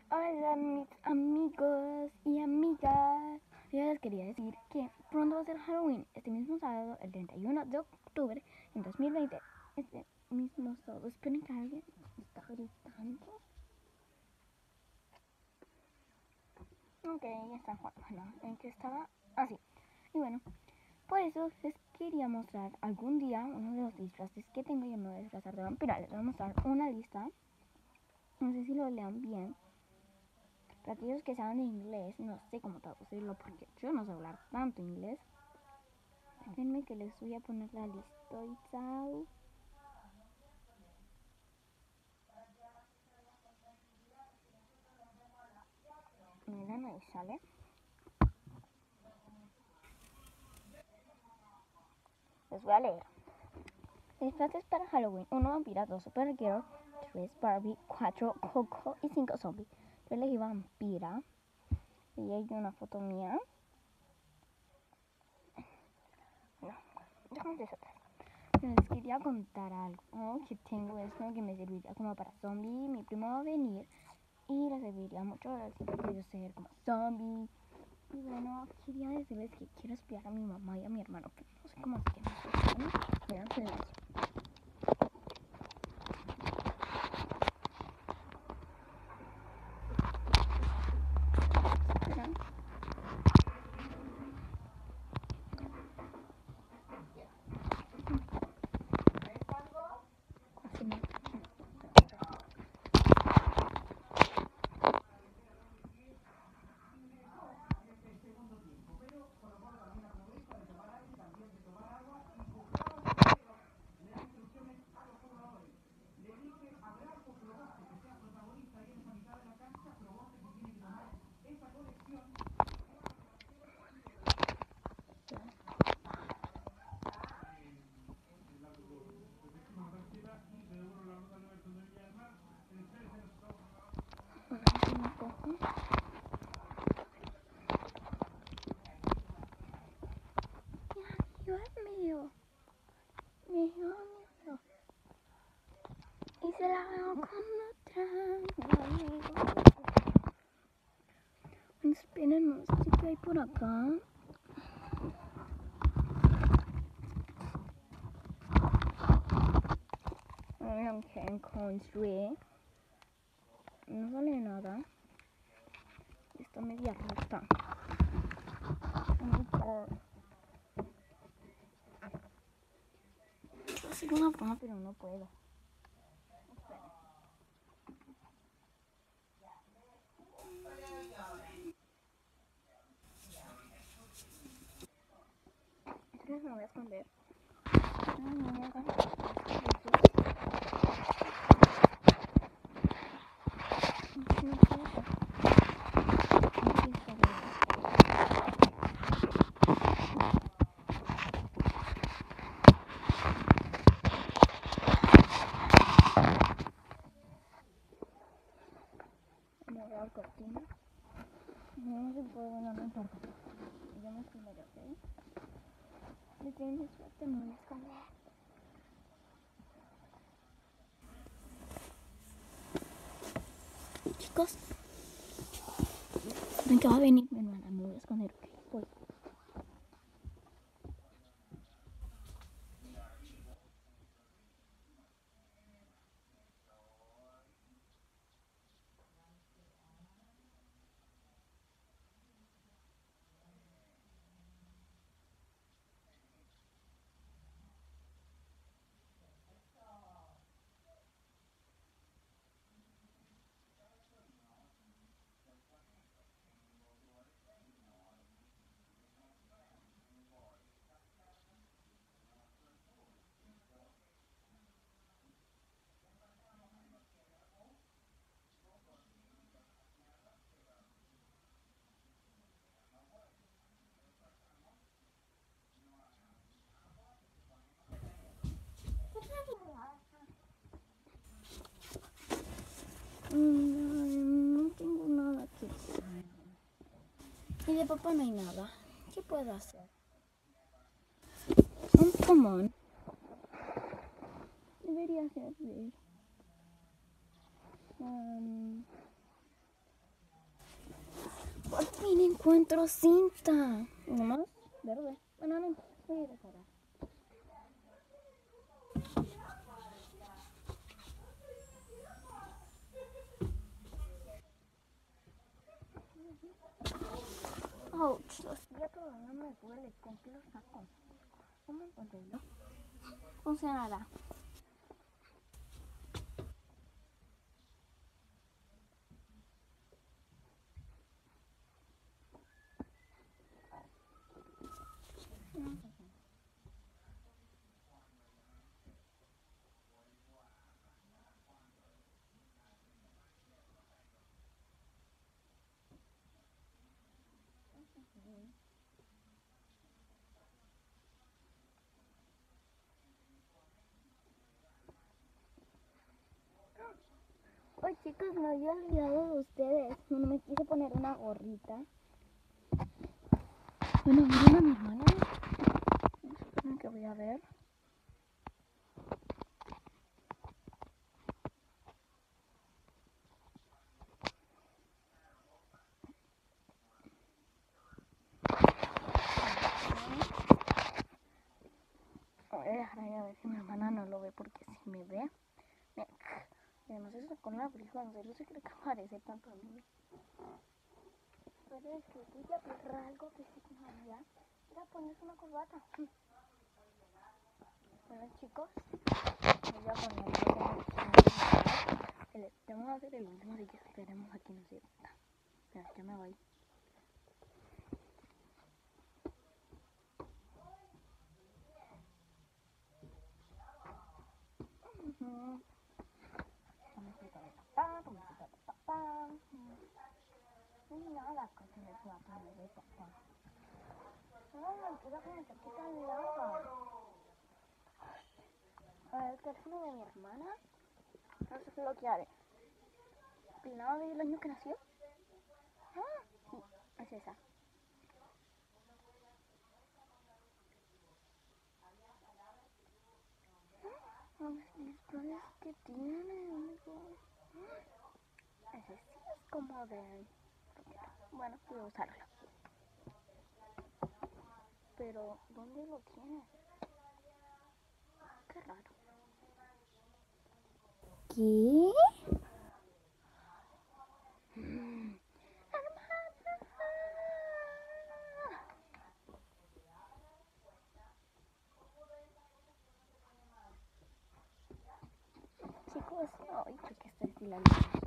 Hola mis amigos y amigas. Yo les quería decir que pronto va a ser Halloween, este mismo sábado, el 31 de octubre en 2020. Este mismo sábado. Esperen que alguien está gritando. Ok, ya está Juan. Bueno, en que estaba así. Y bueno, por eso les quería mostrar algún día uno de los disfraces que tengo. Yo me voy a disfrazar de vampira. Les voy a mostrar una lista. No sé si lo lean bien. Para aquellos que saben inglés, no sé cómo traducirlo porque yo no sé hablar tanto inglés. Déjenme que les voy a poner la lista. Miren, ahí sale. Les voy a leer. Disfraces para Halloween: 1 vampira, 2 Supergirl, 3 Barbie, 4 Coco y 5 zombies. Yo elegí vampira. Y hay una foto mía. No, déjame desatar. Les quería contar algo que tengo esto que me serviría como para zombie. Mi primo va a venir y le serviría mucho. Siempre quiero ser como zombie. Y bueno, quería decirles que quiero espiar a mi mamá y a mi hermano, pero no sé cómo hacer eso. Miren, silencio. Miren. Así no. Una cojo. Dios mío. Dios mío. Y se la veo con otra. Mi amigo. Esperen, no sé qué hay por acá. Miren que encontré. No sale nada. Está media rota. Quiero hacer una broma, pero no puedo. Entonces me voy a esconder. Cortina. No se puede, bueno, no importa. Yo me esconderé, ¿ok? Si tienes suerte, me voy a esconder. Chicos, ven que va a venir mi hermana, me voy a esconder, ¿ok? Voy. No tengo nada aquí. Y de papá no hay nada. ¿Qué puedo hacer? Un plumón. Debería servir. encuentro cinta. Nomás verde. Bueno, no importa. Voy a ir a cerrar. Ouch, los pies todavía no me duele. ¿Con qué los saco? ¿Cómo encontrarlo? Funcionará. Ay, chicos, me había olvidado de ustedes. Bueno, me quise poner una gorrita. Bueno, miren a mi hermana. Esperen que voy a ver. Voy a dejar ahí a ver si mi hermana no lo ve, porque si me ve, y además eso con la abrigo, en serio se cree que parece tanto a mí. Pero es que tú ya pierdas algo que sí con María, ya pones una corbata. Bueno, chicos, voy a ponerlo vamos a hacer el último, así que esperemos a que nos llegue. Ya me voy. Nada, casi me fue a poner de papá. No, empieza con mi chaqueta larga. A ver, el teléfono de mi hermana. No sé lo que haré. ¿Peinado del año que nació? Ah, sí, es esa. Los displays que tiene, amigo. Ese sí es como de... Bueno, voy a usarlo. Pero, ¿dónde lo tienes? Qué raro. ¿Qué? Chicos, ay, creo que estoy estilando.